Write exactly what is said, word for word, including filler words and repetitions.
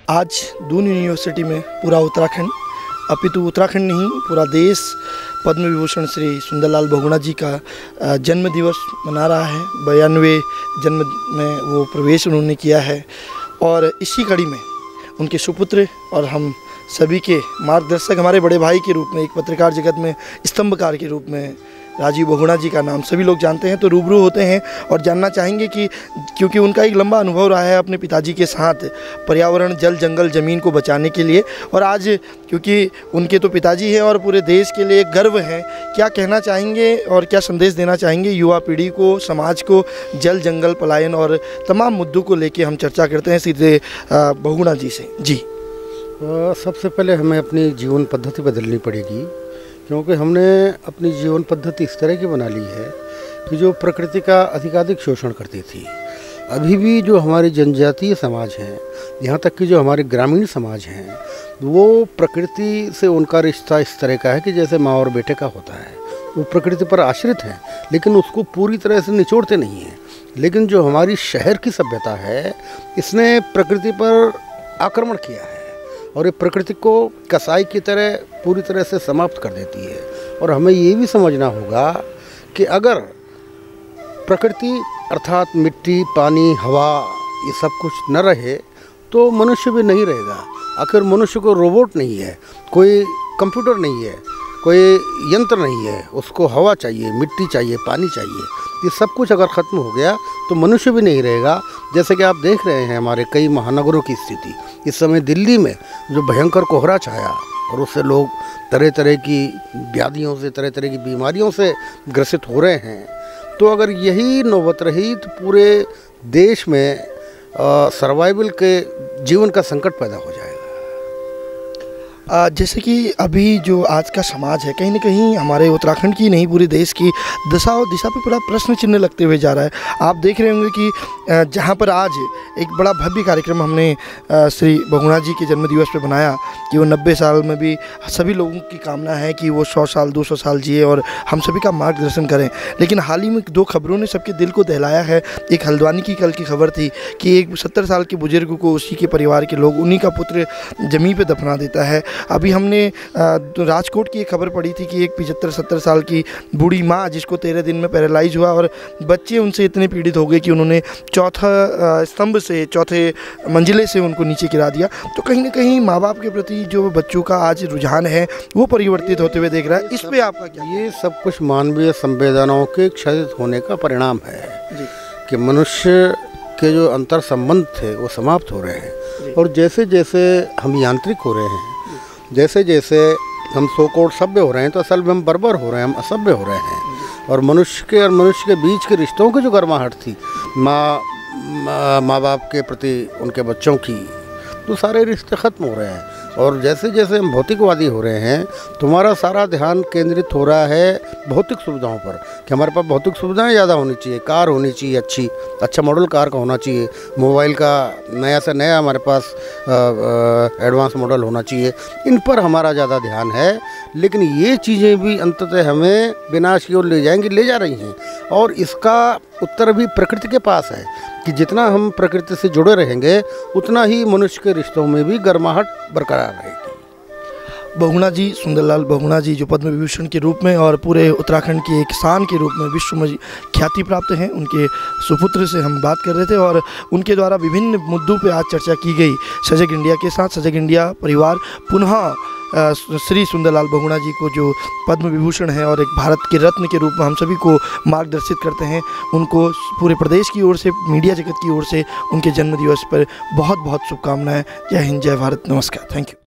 आज दून यूनिवर्सिटी में पूरा उत्तराखंड, अपितु उत्तराखंड नहीं पूरा देश पद्म विभूषण श्री सुंदरलाल बहुगुणा जी का जन्म दिवस मना रहा है। बयानवे जन्म में वो प्रवेश उन्होंने किया है और इसी कड़ी में उनके सुपुत्र और हम सभी के मार्गदर्शक, हमारे बड़े भाई के रूप में, एक पत्रकार जगत में स्तंभकार के रूप में राजीव बहुगुणा जी का नाम सभी लोग जानते हैं। तो रूबरू होते हैं और जानना चाहेंगे कि क्योंकि उनका एक लंबा अनुभव रहा है अपने पिताजी के साथ पर्यावरण, जल, जंगल, ज़मीन को बचाने के लिए, और आज क्योंकि उनके तो पिताजी हैं और पूरे देश के लिए गर्व है, क्या कहना चाहेंगे और क्या संदेश देना चाहेंगे युवा पीढ़ी को, समाज को? जल, जंगल, पलायन और तमाम मुद्दों को लेकर हम चर्चा करते हैं सीधे बहुगुणा जी से। जी, सबसे पहले हमें अपनी जीवन पद्धति बदलनी पड़ेगी, क्योंकि हमने अपनी जीवन पद्धति इस तरह की बना ली है कि जो प्रकृति का अधिकाधिक शोषण करती थी। अभी भी जो हमारे जनजातीय समाज हैं, यहाँ तक कि जो हमारे ग्रामीण समाज हैं, वो प्रकृति से उनका रिश्ता इस तरह का है कि जैसे माँ और बेटे का होता है। वो प्रकृति पर आश्रित हैं, लेकिन उसको पूरी तरह से निचोड़ते नहीं हैं। लेकिन जो हमारी शहर की सभ्यता है, इसने प्रकृति पर आक्रमण किया है और ये प्रकृति को कसाई की तरह पूरी तरह से समाप्त कर देती है। और हमें ये भी समझना होगा कि अगर प्रकृति अर्थात मिट्टी, पानी, हवा, ये सब कुछ न रहे तो मनुष्य भी नहीं रहेगा। आखिर मनुष्य को रोबोट नहीं है, कोई कंप्यूटर नहीं है, कोई यंत्र नहीं है, उसको हवा चाहिए, मिट्टी चाहिए, पानी चाहिए। ये सब कुछ अगर ख़त्म हो गया तो मनुष्य भी नहीं रहेगा। जैसे कि आप देख रहे हैं हमारे कई महानगरों की स्थिति। इस समय दिल्ली में जो भयंकर कोहरा छाया और उससे लोग तरह तरह की व्याधियों से, तरह तरह की बीमारियों से ग्रसित हो रहे हैं, तो अगर यही नौबत रही तो पूरे देश में सर्वाइवल के जीवन का संकट पैदा हो जाएगा। जैसे कि अभी जो आज का समाज है, कहीं ना कहीं हमारे उत्तराखंड की नहीं पूरे देश की दशा और दिशा पे पूरा प्रश्न चिन्ह लगते हुए जा रहा है। आप देख रहे होंगे कि जहाँ पर आज एक बड़ा भव्य कार्यक्रम हमने श्री बहुगुणा जी के जन्मदिवस पे बनाया कि वो नब्बे साल में भी सभी लोगों की कामना है कि वो सौ साल दो सौ साल जिए और हम सभी का मार्गदर्शन करें। लेकिन हाल ही में दो खबरों ने सबके दिल को दहलाया है। एक हल्द्वानी की कल की खबर थी कि एक सत्तर साल के बुजुर्ग को उसी के परिवार के लोग, उन्हीं का पुत्र ज़मीन पर दफना देता है। अभी हमने राजकोट की एक खबर पढ़ी थी कि एक पचहत्तर सत्तर साल की बूढ़ी माँ जिसको तेरह दिन में पैरालाइज हुआ और बच्चे उनसे इतने पीड़ित हो गए कि उन्होंने चौथा स्तंभ से, चौथे मंजिले से उनको नीचे गिरा दिया। तो कहीं ना कहीं माँ बाप के प्रति जो बच्चों का आज रुझान है वो परिवर्तित होते हुए देख रहा है। इस पे आपका क्या? ये सब कुछ मानवीय संवेदनाओं के क्षतित होने का परिणाम है जी। कि मनुष्य के जो अंतर संबंध थे वो समाप्त हो रहे हैं और जैसे जैसे हम यांत्रिक हो रहे हैं, जैसे जैसे हम सो कोड सभ्य हो रहे हैं, तो असल में हम बर्बर हो रहे हैं, हम असभ्य हो रहे हैं। और मनुष्य के और मनुष्य के बीच के रिश्तों की जो गर्माहट थी माँ माँ बाप के प्रति, उनके बच्चों की, तो सारे रिश्ते ख़त्म हो रहे हैं। और जैसे जैसे हम भौतिकवादी हो रहे हैं, तुम्हारा सारा ध्यान केंद्रित हो रहा है भौतिक सुविधाओं पर कि हमारे पास भौतिक सुविधाएं ज़्यादा होनी चाहिए, कार होनी चाहिए अच्छी, अच्छा मॉडल कार का होना चाहिए, मोबाइल का नया से नया हमारे पास एडवांस मॉडल होना चाहिए। इन पर हमारा ज़्यादा ध्यान है। लेकिन ये चीज़ें भी अंततः हमें विनाश की ओर ले जाएंगी, ले जा रही हैं। और इसका उत्तर भी प्रकृति के पास है कि जितना हम प्रकृति से जुड़े रहेंगे उतना ही मनुष्य के रिश्तों में भी गर्माहट बरकरार रहेगी। बहुगुणा जी, सुंदरलाल बहुगुणा जी जो पद्म विभूषण के रूप में और पूरे उत्तराखंड की एक शान के रूप में विश्व में ख्याति प्राप्त हैं, उनके सुपुत्र से हम बात कर रहे थे और उनके द्वारा विभिन्न मुद्दों पे आज चर्चा की गई। सजग इंडिया के साथ सजग इंडिया परिवार पुनः श्री सुंदरलाल बहुगुणा जी को जो पद्म विभूषण है और एक भारत के रत्न के रूप में हम सभी को मार्गदर्शित करते हैं, उनको पूरे प्रदेश की ओर से, मीडिया जगत की ओर से उनके जन्मदिवस पर बहुत बहुत शुभकामनाएं। जय हिंद, जय भारत, नमस्कार, थैंक यू।